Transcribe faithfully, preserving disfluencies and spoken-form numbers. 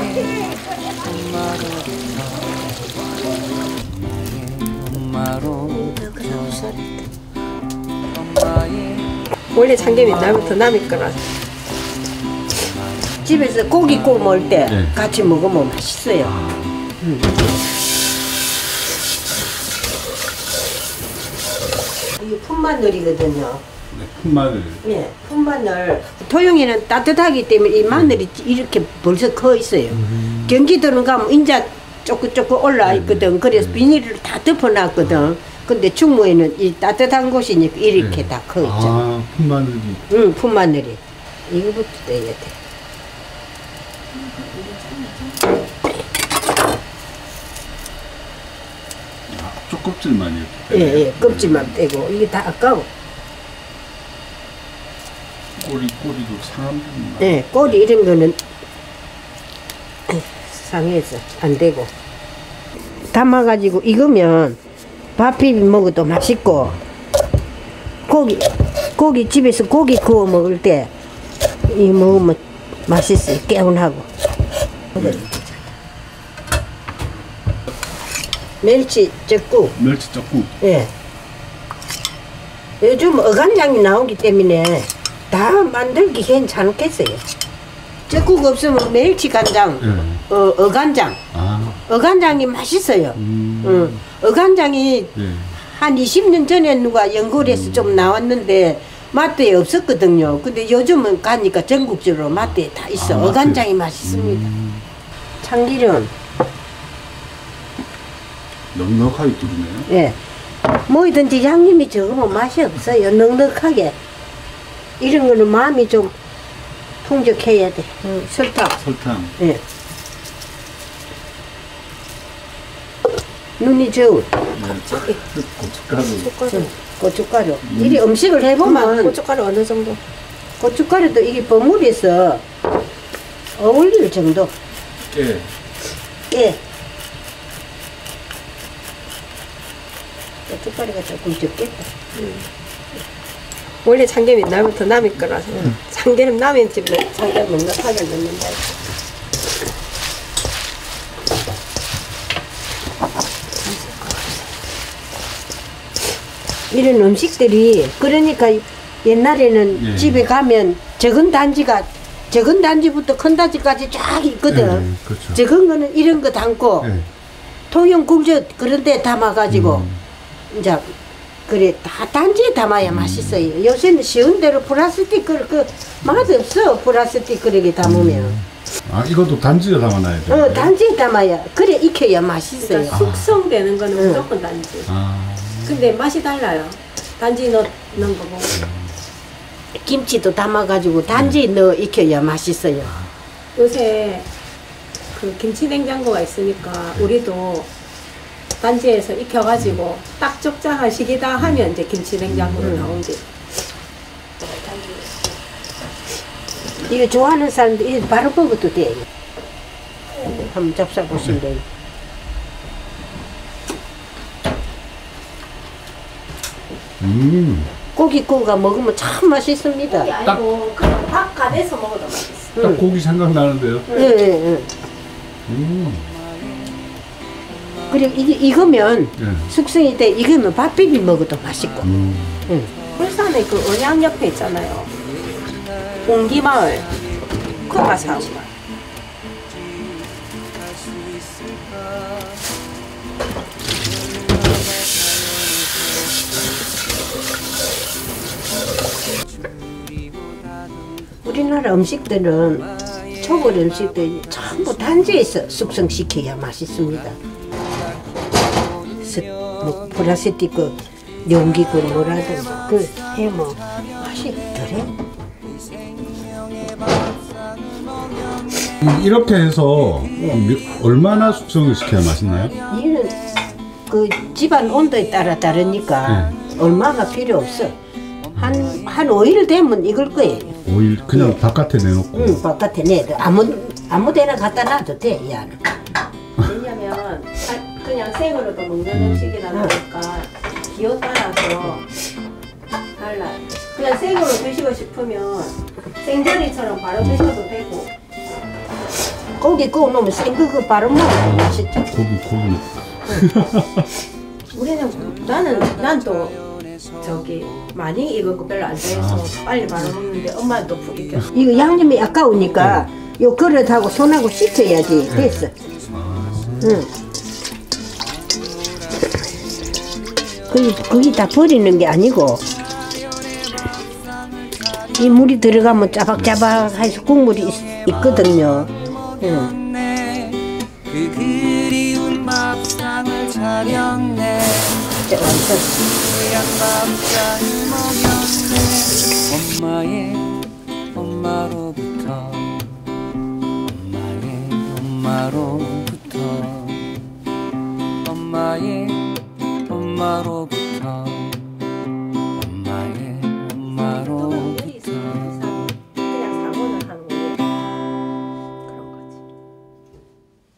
원래 참깨는 나부터 남의 거라서. 집에서 고기 구워 먹을 때 네. 같이 먹으면 맛있어요. 음. 이게 풋마늘이거든요. 네, 풋마늘. 예, 풋마늘. 토종에는 따뜻하기 때문에 이 마늘이 네. 이렇게 벌써 커 있어요. 음. 경기도는 가면 인자 조금 조금 올라 있거든. 그래서 네. 비닐을 다 덮어놨거든. 근데 충무에는 이 따뜻한 곳이니까 이렇게 네. 다 커 있죠. 아, 풋마늘이. 응, 풋마늘이. 이거부터 떼야 돼. 앞쪽 껍질만 이렇게. 예, 예, 껍질만 떼고 이게 다 아까워. 꼬리, 꼬리도 상하면. 예, 꼬리 이런 거는 상해서 안 되고. 담아가지고 익으면 밥 비벼 먹어도 맛있고, 고기, 고기 집에서 고기 구워 먹을 때 이 먹으면 맛있어요. 개운하고. 음. 멸치 젓국. 멸치 젓국. 예. 요즘 어간장이 나오기 때문에 다 만들기 괜찮겠어요. 젓국 없으면 멸치 간장, 네. 어, 어간장. 아. 어간장이 맛있어요. 음. 어, 어간장이 네. 한 이십 년 전에 누가 연구를 해서 음. 좀 나왔는데 맛대에 없었거든요. 근데 요즘은 가니까 전국적으로 맛대에 다 있어. 아, 어간장이 맛있습니다. 음. 참기름. 넉넉하게 두르네요. 예. 뭐든지 양념이 적으면 맛이 없어요. 넉넉하게. 이런 거는 마음이 좀 풍족해야 돼. 응, 설탕. 설탕. 예. 눈이 저울. 네. 고춧가루. 고춧가루. 고춧가루. 음. 이게 음식을 해보면 고춧가루 어느 정도? 고춧가루도 이게 버무려서 어울릴 정도. 깨. 깨. 고춧가루가 조금 적겠다. 음. 원래 참기름이 나부터 남의 거라서 음. 참기름 남의 집은 참기름 넉넉하게 넣는다. 이런 음식들이 그러니까 옛날에는 예. 집에 가면 적은 단지가 적은 단지부터 큰 단지까지 쫙 있거든. 예, 그렇죠. 적은 거는 이런 거 담고 예. 통영 굴젓 그런 데 담아가지고 음. 이제 그래 다 단지에 담아야 음. 맛있어요. 요새는 쉬운 대로 플라스틱 그릇 그 맛없어. 플라스틱 그릇에 담으면. 음. 아 이것도 단지에 담아놔야 돼요? 어 단지에 담아야 그래 익혀야 맛있어요. 그러니까 숙성되는 거는 아. 무조건 단지. 아. 근데 맛이 달라요. 단지 넣, 넣은 거 보고. 김치도 담아가지고 단지 음. 넣어 익혀야 맛있어요. 요새 그 김치 냉장고가 있으니까 우리도 단지에서 익혀가지고 음. 딱 적당한 시기다 하면 이제 김치 냉장고로 음. 나온대. 이거 좋아하는 사람들 이거 바로 먹어도 돼. 한번 잡숴보시면 돼요. 음. 고기 구워가 먹으면 참 맛있습니다. 고기 아니고 그냥 밥 가내서 먹어도 맛있어. 딱 음. 고기 생각나는데요? 예, 예, 예. 음. 그리고 이게 익으면 예. 숙성이 돼 익으면 밥 비비 먹어도 맛있고. 음. 응. 울산에 그 언양 옆에 있잖아요. 옹기마을 그가 사고. 우리나라 음식들은 초벌 음식들 전부 단지에서 숙성시켜야 맛있습니다. 스, 뭐 플라스틱 그 용기 그 뭐라든지 그 해뭐 맛이 덜해. 이렇게 해서 네. 얼마나 숙성을 시켜야 맛있나요? 이는 그 집안 온도에 따라 다르니까 네. 얼마가 필요 없어. 한, 한 오 일 되면 익을 거예요. 오 일 그냥 네. 바깥에 내놓고? 응, 바깥에 내도 아무, 아무 데나 갖다 놔도 돼, 이 안에. 왜냐면 그냥 생으로도 먹는 음. 음식이다 보니까 기호 따라서 달라요. 그냥 생으로 드시고 싶으면 생조리처럼 바로 드셔도 되고 고기 구워 놓으면 생그거 바로 먹으면 맛있죠. 고기 고기. 우리는 나는 난 또 저기 많이 익은 거 별로 안 좋아해서 빨리 바로 먹는데 엄마는 또 푹 익혀. 이거 양념이 아까우니까 요 그릇하고 손하고 씻어야지 됐어. 응. 그게, 그게 다 버리는 게 아니고 이 물이 들어가면 짜박짜박해서 국물이 있, 있거든요. 응. 그 그리운 밥상을 차렸네. 이제 완성. 하얀 밥상을 먹였네. 엄마의 엄마로부터 엄마의 엄마로